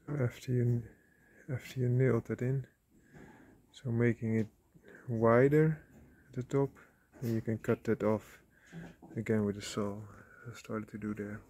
after you nailed that in. So making it wider at the top, and you can cut that off again with a saw. I started to do there.